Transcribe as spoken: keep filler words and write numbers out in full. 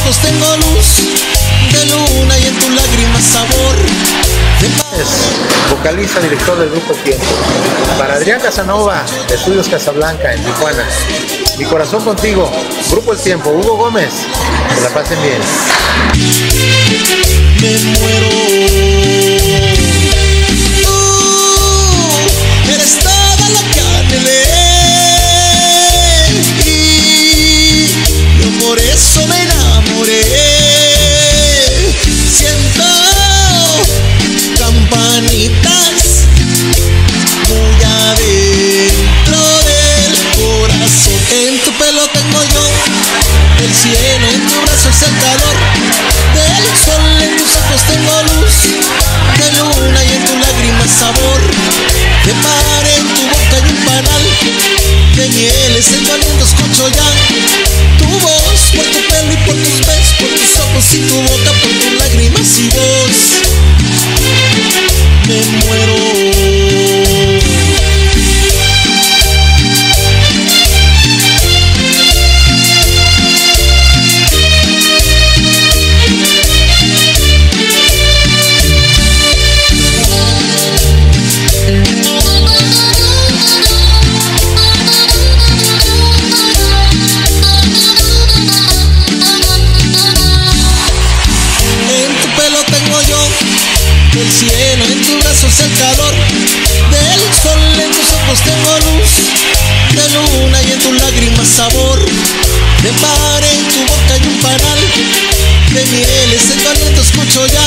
ojos tengo luz de luna y en tus lágrimas sabor de mar. Es vocalista, director del grupo Tiempo. Para Adrián Casanova, de Estudios Casablanca, en Tijuana. Mi corazón contigo, Grupo El Tiempo, Hugo Gómez. Que la pasen bien. Me muero. Tú eres toda lo que anhelé y yo por eso me enamoré. Siento campanitas muy adentro del corazón. En tu pelo tengo yo el cielo, en tu brazo es el calor del sol, en tus ojos tengo luz de luna y en tus lágrimas sabor de mar. En tu boca hay un panal de mieles, en tu aliento escucho ya tu voz, por tu pelo y por tus besos, por tus ojos y tu boca, por tus lágrimas y voz. Me muero. El cielo, en tus brazos el calor del sol, en tus ojos tengo luz de luna y en tus lágrimas sabor de mar. En tu boca hay un panal de mieles, en tu aliento escucho ya